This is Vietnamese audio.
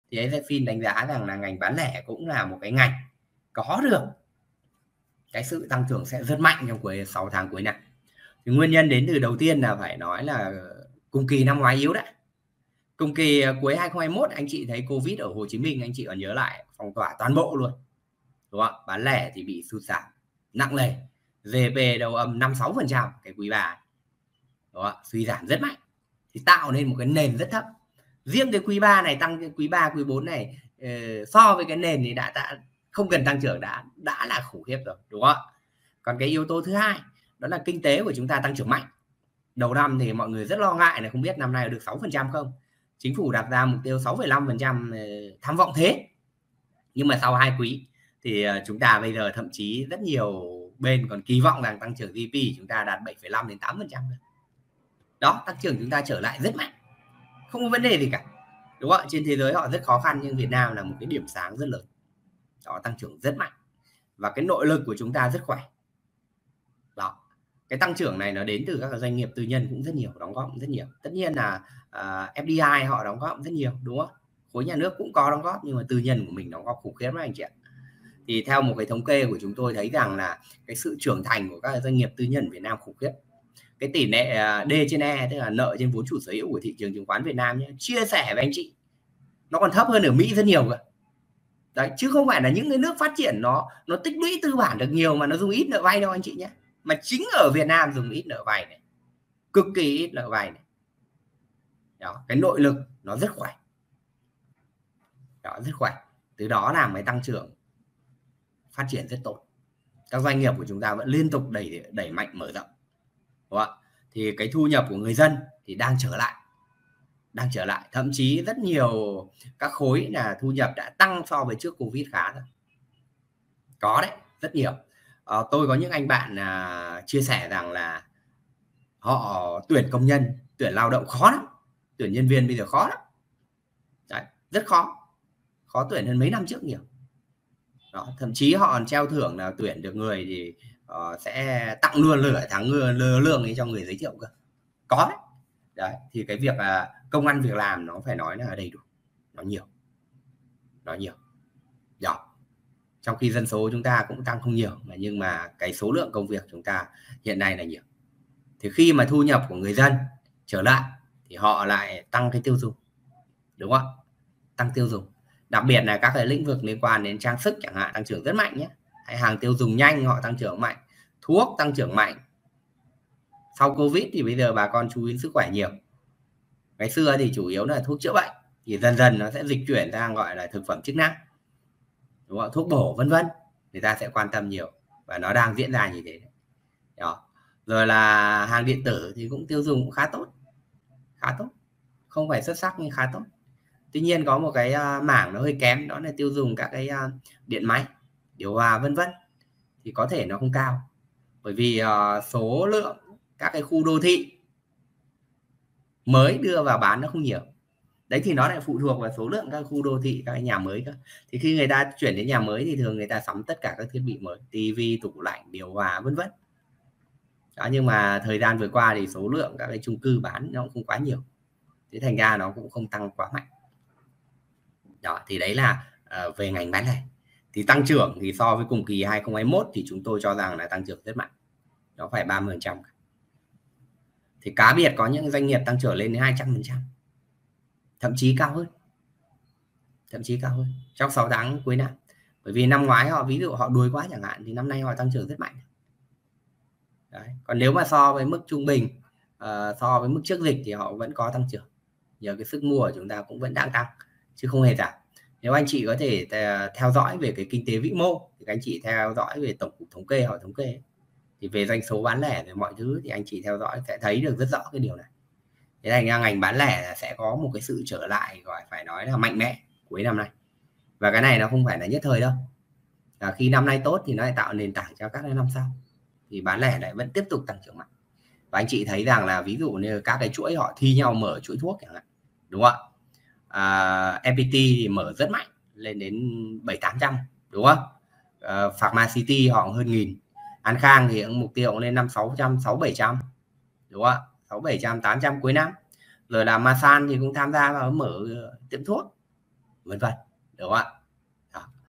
thì AZFIN đánh giá rằng là ngành bán lẻ cũng là một cái ngành có được cái sự tăng trưởng sẽ rất mạnh trong cuối 6 tháng cuối năm. Thì nguyên nhân đến từ đầu tiên là phải nói là cùng kỳ năm ngoái yếu đã. Cùng kỳ cuối 2021 anh chị thấy Covid ở Hồ Chí Minh, anh chị còn nhớ lại, phong tỏa toàn bộ luôn, đúng không? Bán lẻ thì bị sụt giảm nặng nề, GDP đầu âm 5-6% cái quý 3, đúng không? Suy giảm rất mạnh thì tạo nên một cái nền rất thấp. Riêng cái quý 3 này tăng, cái quý 3 quý 4 này so với cái nền thì đã không cần tăng trưởng đã là khủng khiếp rồi, đúng không? Còn cái yếu tố thứ hai đó là kinh tế của chúng ta tăng trưởng mạnh. Đầu năm thì mọi người rất lo ngại là không biết năm nay được 6% không. Chính phủ đặt ra mục tiêu 6,5%, tham vọng thế. Nhưng mà sau 2 quý thì chúng ta bây giờ thậm chí rất nhiều bên còn kỳ vọng rằng tăng trưởng GDP chúng ta đạt 7,5 đến 8%. Đó, tăng trưởng chúng ta trở lại rất mạnh, không có vấn đề gì cả, đúng không? Trên thế giới họ rất khó khăn nhưng Việt Nam là một cái điểm sáng rất lớn. Đó, tăng trưởng rất mạnh và cái nội lực của chúng ta rất khỏe. Đó, cái tăng trưởng này nó đến từ các doanh nghiệp tư nhân cũng rất nhiều, đóng góp rất nhiều. Tất nhiên là FDI họ đóng góp rất nhiều, đúng không? Khối nhà nước cũng có đóng góp nhưng mà tư nhân của mình đóng góp khủng khiếp lắm anh chị ạ. Thì theo một cái thống kê của chúng tôi thấy rằng là cái sự trưởng thành của các doanh nghiệp tư nhân Việt Nam khủng khiếp. Cái tỷ lệ D trên E, tức là nợ trên vốn chủ sở hữu của thị trường chứng khoán Việt Nam nhé, chia sẻ với anh chị, nó còn thấp hơn ở Mỹ rất nhiều cơ. Đấy, chứ không phải là những cái nước phát triển nó tích lũy tư bản được nhiều mà nó dùng ít nợ vay đâu anh chị nhé. Mà chính ở Việt Nam dùng ít nợ vay này, cực kỳ ít nợ vay này. Đó, cái nội lực nó rất khỏe. Đó, rất khỏe. Từ đó làm cái tăng trưởng phát triển rất tốt. Các doanh nghiệp của chúng ta vẫn liên tục đẩy mạnh mở rộng. Đúng không? Thì cái thu nhập của người dân thì đang trở lại, thậm chí rất nhiều các khối là thu nhập đã tăng so với trước Covid khá rồi. Có đấy, rất nhiều. Tôi có những anh bạn chia sẻ rằng là họ tuyển công nhân, tuyển lao động khó lắm, tuyển nhân viên bây giờ khó lắm. Đấy, rất khó tuyển hơn mấy năm trước nhiều. Đó, thậm chí họ còn treo thưởng là tuyển được người thì sẽ tặng luôn lửa tháng lương ấy cho người giới thiệu cơ. Có đấy. Đấy, thì cái việc công ăn việc làm nó phải nói là đầy đủ, nó nhiều. Đó. Trong khi dân số chúng ta cũng tăng không nhiều, nhưng mà cái số lượng công việc chúng ta hiện nay là nhiều. Thì khi mà thu nhập của người dân trở lại thì họ lại tăng cái tiêu dùng, đúng không? Tăng tiêu dùng, đặc biệt là các cái lĩnh vực liên quan đến trang sức chẳng hạn tăng trưởng rất mạnh nhé. Hay hàng tiêu dùng nhanh họ tăng trưởng mạnh, thuốc tăng trưởng mạnh. Sau Covid thì bây giờ bà con chú ý sức khỏe nhiều. Ngày xưa thì chủ yếu là thuốc chữa bệnh, thì dần dần nó sẽ dịch chuyển sang gọi là thực phẩm chức năng, đúng không? Thuốc bổ vân vân, người ta sẽ quan tâm nhiều và nó đang diễn ra như thế. Đó. Rồi là hàng điện tử thì cũng tiêu dùng cũng khá tốt, không phải xuất sắc nhưng khá tốt. Tuy nhiên có một cái mảng nó hơi kém, đó là tiêu dùng các cái điện máy, điều hòa vân vân, thì có thể nó không cao, bởi vì số lượng các cái khu đô thị mới đưa vào bán nó không nhiều. Đấy thì nó lại phụ thuộc vào số lượng các khu đô thị, các cái nhà mới cơ. Thì khi người ta chuyển đến nhà mới thì thường người ta sắm tất cả các thiết bị mới, tivi, tủ lạnh, điều hòa vân vân. Đó, nhưng mà thời gian vừa qua thì số lượng các cái chung cư bán nó cũng không quá nhiều, thế thành ra nó cũng không tăng quá mạnh. Đó, thì đấy là về ngành bán lẻ. Thì tăng trưởng thì so với cùng kỳ 2021 thì chúng tôi cho rằng là tăng trưởng rất mạnh, nó phải 30%. Thì cá biệt có những doanh nghiệp tăng trưởng lên đến 200%, thậm chí cao hơn trong 6 tháng cuối năm. Bởi vì năm ngoái họ, ví dụ họ đuối quá chẳng hạn, thì năm nay họ tăng trưởng rất mạnh. Đấy. Còn nếu mà so với mức trung bình, so với mức trước dịch thì họ vẫn có tăng trưởng, nhờ cái sức mua của chúng ta cũng vẫn đang tăng chứ không hề giảm. Nếu anh chị có thể theo dõi về cái kinh tế vĩ mô thì anh chị theo dõi về tổng cục thống kê, họ thống kê thì về doanh số bán lẻ về mọi thứ thì anh chị theo dõi sẽ thấy được rất rõ cái điều này. Thế thành ra ngành bán lẻ sẽ có một cái sự trở lại gọi phải nói là mạnh mẽ cuối năm nay, và cái này nó không phải là nhất thời đâu. Khi năm nay tốt thì nó lại tạo nền tảng cho các năm sau, thì bán lẻ lại vẫn tiếp tục tăng trưởng mạnh. Và anh chị thấy rằng là ví dụ như các cái chuỗi họ thi nhau mở chuỗi thuốc chẳng hạn, đúng không ạ? FPT thì mở rất mạnh lên đến 700-800, đúng không? Pharmacity họ hơn 1000, An Khang thì mục tiêu lên 500-600, 600-700, đúng không ạ? 600-700, 800 cuối năm. Rồi là Masan thì cũng tham gia vào mở tiệm thuốc, vân vân, đúng không ạ?